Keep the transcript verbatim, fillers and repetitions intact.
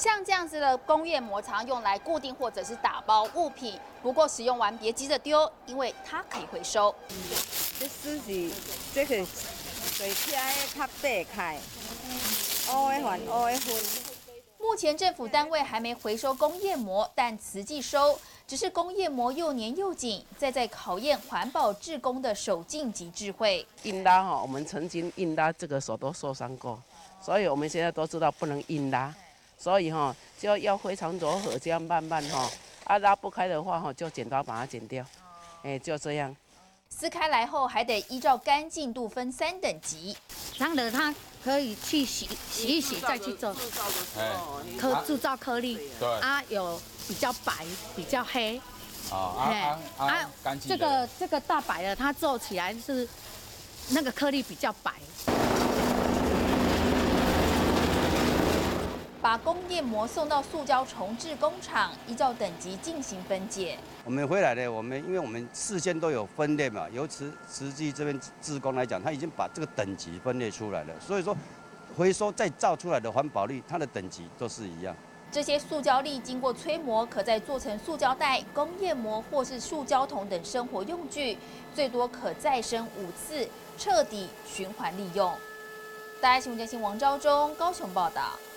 像这样子的工业膜常用来固定或者是打包物品，不过使用完别急着丢，因为它可以回收。 这水是这个水车的较白开，乌的还乌的分。 目前政府单位还没回收工业膜，但慈济收，只是工业膜又黏又紧，再在考验环保志工的手劲及智慧。 硬拉哈，我们曾经硬拉这个手都受伤过，所以我们现在都知道不能硬拉。 所以哈，就要非常柔和，这样慢慢哈，啊拉不开的话哈，就剪刀把它剪掉，哎，就这样。 撕开来后，还得依照干净度分三等级， 让了它可以去洗洗一洗，再去做颗铸造颗粒。对啊，有比较白，比较黑。 啊啊啊！干净。 这个这个大白的，它做起来是那个颗粒比较白。 把工业膜送到塑胶重制工厂，依照等级进行分解。 我们回来呢，我们因为我们事先都有分类嘛，由慈慈济这边志工来讲，他已经把这个等级分类出来了，所以说回收再造出来的环保率，它的等级都是一样。 这些塑胶粒经过催磨，可再做成塑胶袋、工业膜或是塑胶桶等生活用具，最多可再生五次，彻底循环利用。大家新闻中心王昭忠高雄报道。